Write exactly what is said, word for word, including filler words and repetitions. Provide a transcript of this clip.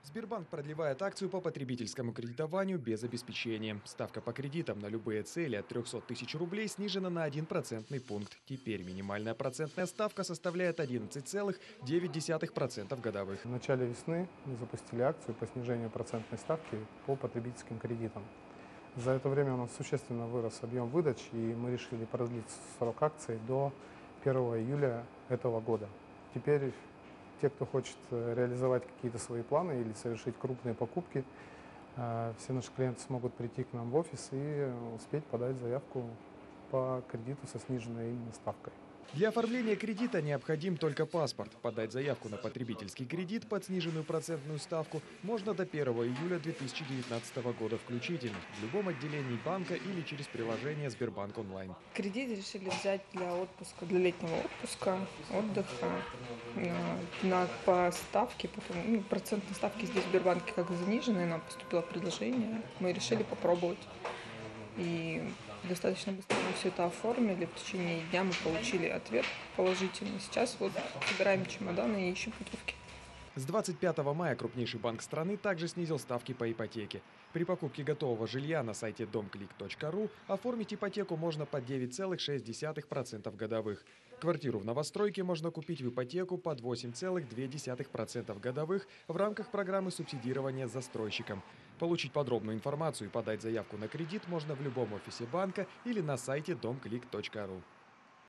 Сбербанк продлевает акцию по потребительскому кредитованию без обеспечения. Ставка по кредитам на любые цели от трёхсот тысяч рублей снижена на один процентный пункт. Теперь минимальная процентная ставка составляет одиннадцать целых девять десятых процента годовых. В начале весны мы запустили акцию по снижению процентной ставки по потребительским кредитам. За это время у нас существенно вырос объем выдач, и мы решили продлить срок акции до первого июля этого года. Теперь те, кто хочет реализовать какие-то свои планы или совершить крупные покупки, все наши клиенты смогут прийти к нам в офис и успеть подать заявку по кредиту со сниженной именно ставкой. Для оформления кредита необходим только паспорт. Подать заявку на потребительский кредит под сниженную процентную ставку можно до первого июля две тысячи девятнадцатого года включительно в любом отделении банка или через приложение Сбербанк онлайн. Кредит решили взять для отпуска, для летнего отпуска, отдыха на, на по ставке, потом, ну, процентные ставки здесь в Сбербанке как заниженные, нам поступило предложение, мы решили попробовать. И достаточно быстро мы все это оформили. В течение дня мы получили ответ положительный. Сейчас вот собираем чемоданы и ищем путевки. С двадцать пятого мая крупнейший банк страны также снизил ставки по ипотеке. При покупке готового жилья на сайте дом клик точка ру оформить ипотеку можно под девять целых шесть десятых процента годовых. Квартиру в новостройке можно купить в ипотеку под восемь целых две десятых процента годовых в рамках программы субсидирования застройщиком. Получить подробную информацию и подать заявку на кредит можно в любом офисе банка или на сайте дом клик точка ру.